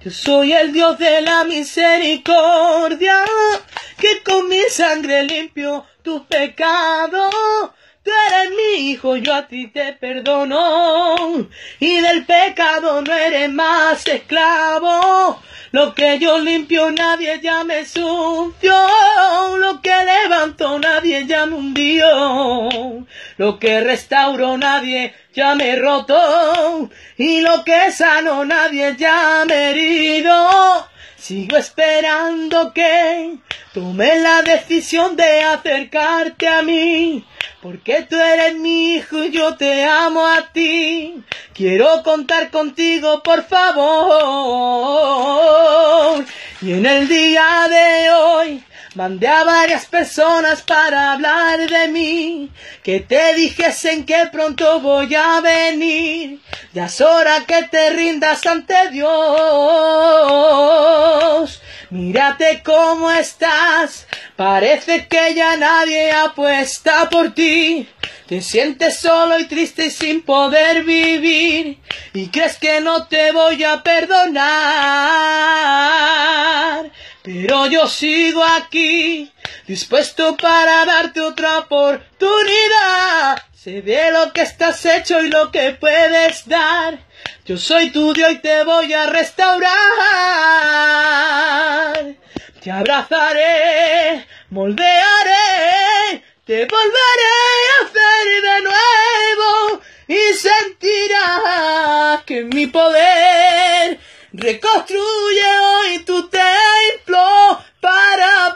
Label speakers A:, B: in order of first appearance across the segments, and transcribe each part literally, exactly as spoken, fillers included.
A: Yo soy el Dios de la misericordia, que con mi sangre limpio tus pecados. Tú eres mi hijo, yo a ti te perdono, y del pecado no eres más esclavo. Lo que yo limpio nadie ya me sucio, lo que levanto nadie ya me hundió, lo que restauro nadie ya me roto, y lo que sano nadie ya me herido. Sigo esperando que tomes la decisión de acercarte a mí, porque tú eres mi hijo y yo te amo a ti. Quiero contar contigo, por favor. Y en el día de hoy mandé a varias personas para hablar de mí, que te dijesen que pronto voy a venir. Ya es hora que te rindas ante Dios. Mírate cómo estás, parece que ya nadie apuesta por ti. Te sientes solo y triste y sin poder vivir, y crees que no te voy a perdonar. Pero yo sigo aquí, dispuesto para darte otra oportunidad. Sé de lo que estás hecho y lo que puedes dar. Yo soy tu Dios y te voy a restaurar. Te abrazaré, moldearé, te volveré a hacer de nuevo, y sentirás que mi poder reconstruye hoy tu templo para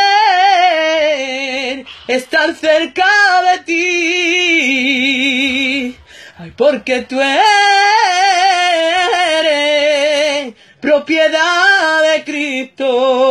A: poder estar cerca de ti. Ay, porque tú eres propiedad de Cristo.